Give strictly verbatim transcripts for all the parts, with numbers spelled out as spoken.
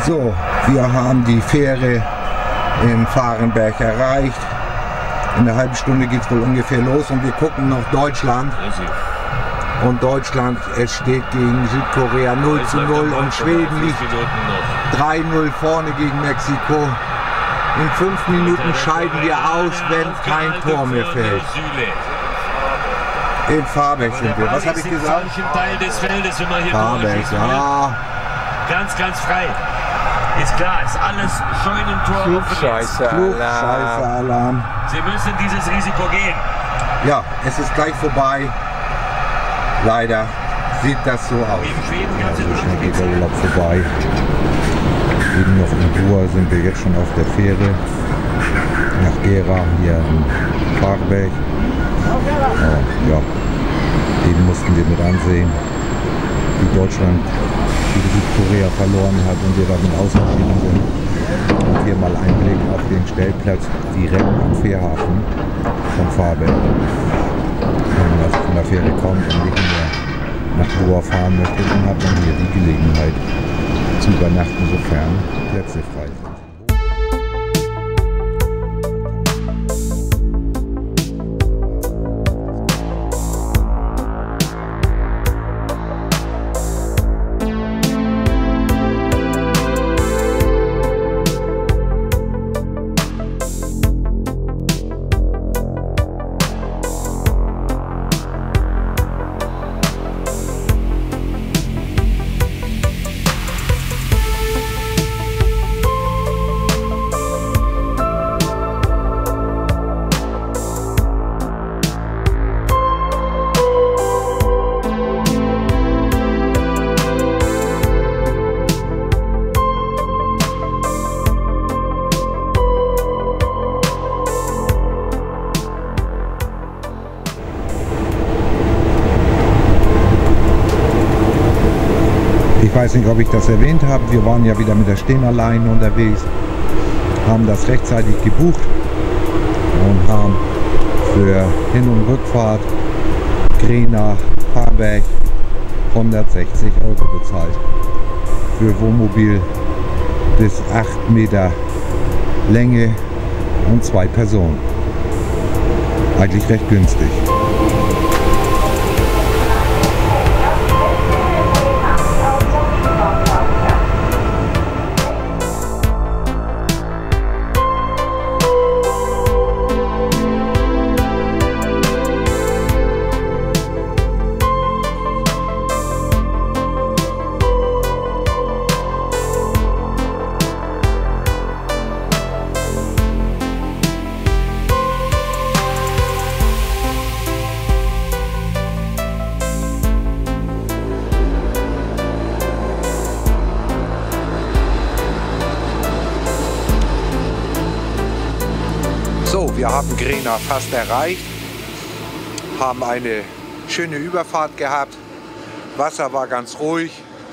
So, wir haben die Fähre in Fahrenberg erreicht. In einer halben Stunde geht es wohl ungefähr los und wir gucken noch Deutschland. Und Deutschland, es steht gegen Südkorea null zu null und Schweden liegt drei null vorne gegen Mexiko. In fünf Minuten scheiden wir aus, wenn kein Tor mehr fällt. In Fahrberg sind wir. Was habe ich gesagt? Teil des Feldes, wenn man hier Fahrberg, ja. Ganz, ganz frei. Ist klar, ist alles Scheunentor. Klugscheiße-Alarm. Sie müssen dieses Risiko gehen. Ja, es ist gleich vorbei. Leider sieht das so aus. Ja, so schnell geht der Urlaub vorbei. Eben noch in Ruhr sind wir jetzt schon auf der Fähre nach Gera, hier in Fahrberg. Äh, ja, eben mussten wir mit ansehen, wie Deutschland gegen Südkorea verloren hat und wir damit ausgeschieden sind. Und hier mal ein Blick auf den Stellplatz direkt am Fährhafen von Fahrberg. Wenn man also von der Fähre kommt und nicht mehr nach Ruhr fahren möchte, dann hat man hier die Gelegenheit zu übernachten, sofern Plätze frei sind. Ich weiß nicht, ob ich das erwähnt habe, wir waren ja wieder mit der Stehnerleine unterwegs, haben das rechtzeitig gebucht und haben für Hin- und Rückfahrt Grena, Fahrberg hundertsechzig Euro bezahlt. Für Wohnmobil bis acht Meter Länge und zwei Personen. Eigentlich recht günstig. So, wir haben Grena fast erreicht, haben eine schöne Überfahrt gehabt, Wasser war ganz ruhig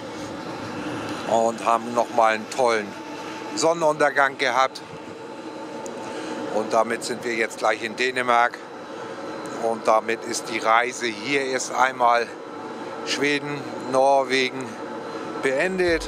und haben noch mal einen tollen Sonnenuntergang gehabt. Und damit sind wir jetzt gleich in Dänemark und damit ist die Reise hier erst einmal Schweden, Norwegen beendet.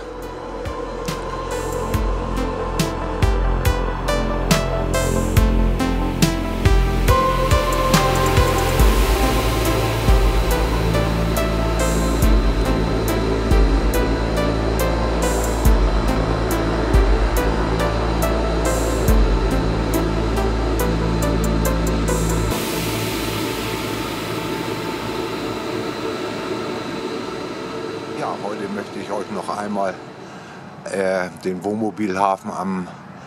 Ja, heute möchte ich euch noch einmal äh, den Wohnmobilhafen am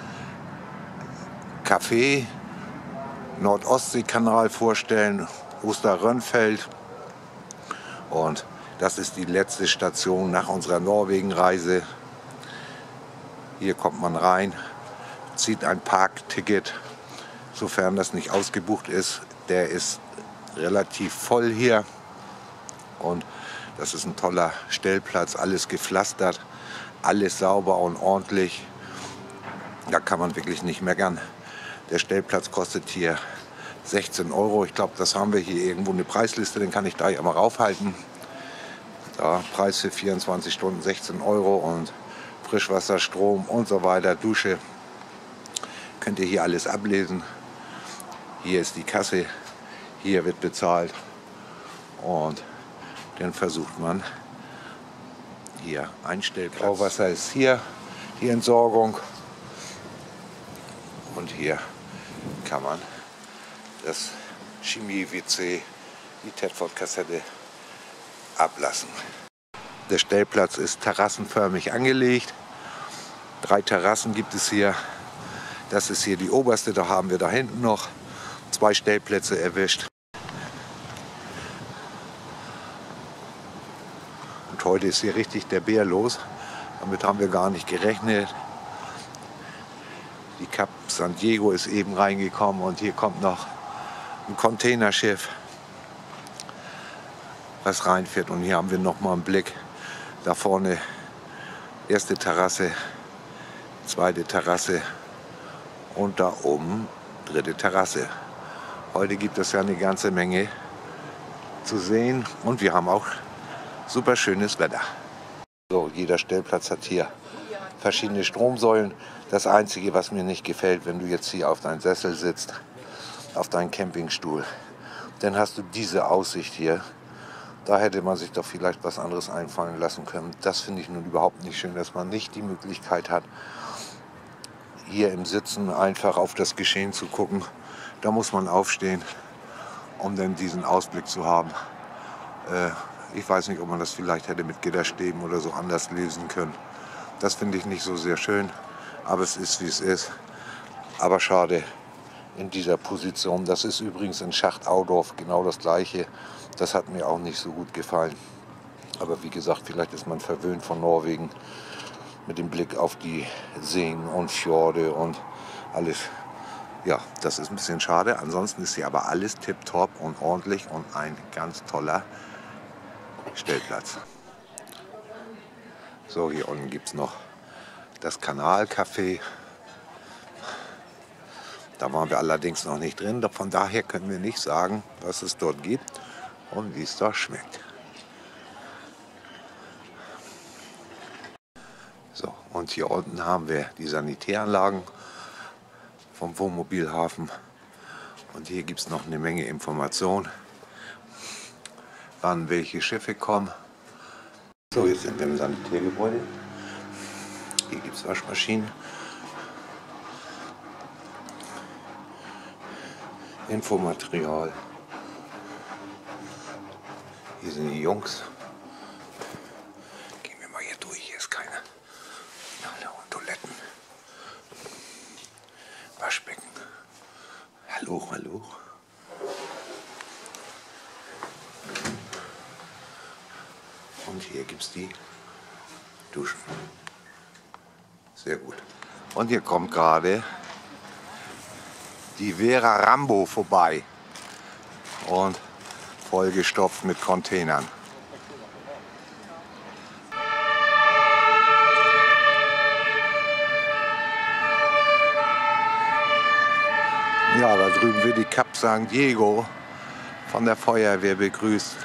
Café Nordostseekanal vorstellen, Osterrönfeld. Und das ist die letzte Station nach unserer Norwegen-Reise. Hier kommt man rein, zieht ein Parkticket, sofern das nicht ausgebucht ist. Der ist relativ voll hier und das ist ein toller Stellplatz, alles gepflastert, alles sauber und ordentlich. Da kann man wirklich nicht meckern. Der Stellplatz kostet hier sechzehn Euro. Ich glaube, das haben wir hier irgendwo eine Preisliste, den kann ich da ja mal raufhalten. Da Preis für vierundzwanzig Stunden sechzehn Euro und Frischwasser, Strom und so weiter, Dusche. Könnt ihr hier alles ablesen. Hier ist die Kasse, hier wird bezahlt und dann versucht man hier Einstellplatz. Brauwasser ist hier, die Entsorgung und hier kann man das Chemie-W C, die Tedford-Kassette ablassen. Der Stellplatz ist terrassenförmig angelegt. Drei Terrassen gibt es hier. Das ist hier die oberste, da haben wir da hinten noch zwei Stellplätze erwischt. Und heute ist hier richtig der Bär los. Damit haben wir gar nicht gerechnet. Die Cap San Diego ist eben reingekommen und hier kommt noch ein Containerschiff, was reinfährt. Und hier haben wir noch mal einen Blick. Da vorne erste Terrasse, zweite Terrasse und da oben dritte Terrasse. Heute gibt es ja eine ganze Menge zu sehen und wir haben auch super schönes Wetter. So, jeder Stellplatz hat hier verschiedene Stromsäulen. Das Einzige, was mir nicht gefällt, wenn du jetzt hier auf deinem Sessel sitzt, auf deinem Campingstuhl, dann hast du diese Aussicht hier. Da hätte man sich doch vielleicht was anderes einfallen lassen können. Das finde ich nun überhaupt nicht schön, dass man nicht die Möglichkeit hat, hier im Sitzen einfach auf das Geschehen zu gucken. Da muss man aufstehen, um dann diesen Ausblick zu haben. Äh, ich weiß nicht, ob man das vielleicht hätte mit Gitterstäben oder so anders lösen können. Das finde ich nicht so sehr schön, aber es ist, wie es ist. Aber schade in dieser Position. Das ist übrigens in Schacht-Audorf genau das Gleiche. Das hat mir auch nicht so gut gefallen. Aber wie gesagt, vielleicht ist man verwöhnt von Norwegen mit dem Blick auf die Seen und Fjorde und alles. Ja, das ist ein bisschen schade. Ansonsten ist hier aber alles tipptopp und ordentlich und ein ganz toller Stellplatz. So, hier unten gibt es noch das Kanalcafé. Da waren wir allerdings noch nicht drin. Von daher können wir nicht sagen, was es dort gibt und wie es da schmeckt. So, und hier unten haben wir die Sanitäranlagen vom Wohnmobilhafen. Und hier gibt es noch eine Menge Informationen, wann welche Schiffe kommen. So, jetzt sind wir im Sanitärgebäude. Hier gibt es Waschmaschinen. Infomaterial. Hier sind die Jungs. Gehen wir mal hier durch, hier ist keine. Hallo, Toiletten. Waschbecken. Hallo, hallo. Und hier gibt es die Duschen. Sehr gut. Und hier kommt gerade die Vera Rambo vorbei und vollgestopft mit Containern. Ja, da drüben wird die Cap San Diego von der Feuerwehr begrüßt.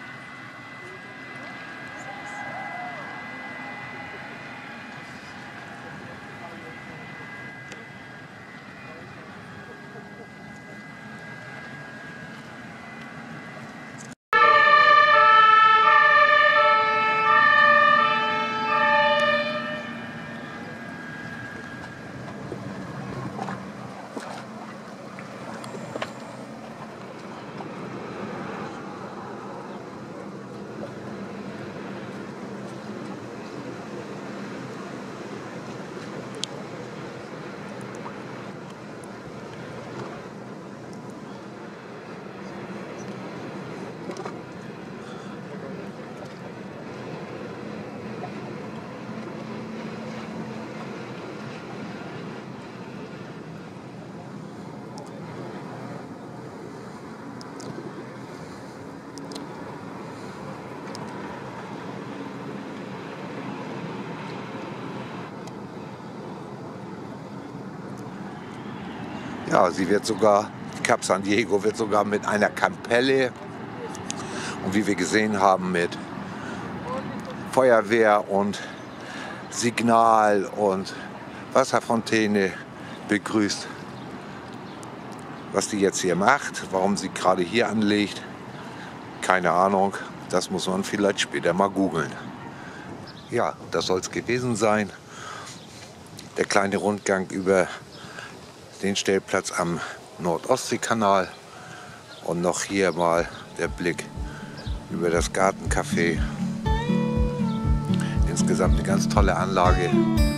Ja, sie wird sogar, die Cap San Diego wird sogar mit einer Kapelle und wie wir gesehen haben mit Feuerwehr und Signal und Wasserfontäne begrüßt. Was die jetzt hier macht, warum sie gerade hier anlegt, keine Ahnung. Das muss man vielleicht später mal googeln. Ja, das soll es gewesen sein. Der kleine Rundgang über den Stellplatz am Nord-Ostsee-Kanal und noch hier mal der Blick über das Gartencafé. Insgesamt eine ganz tolle Anlage.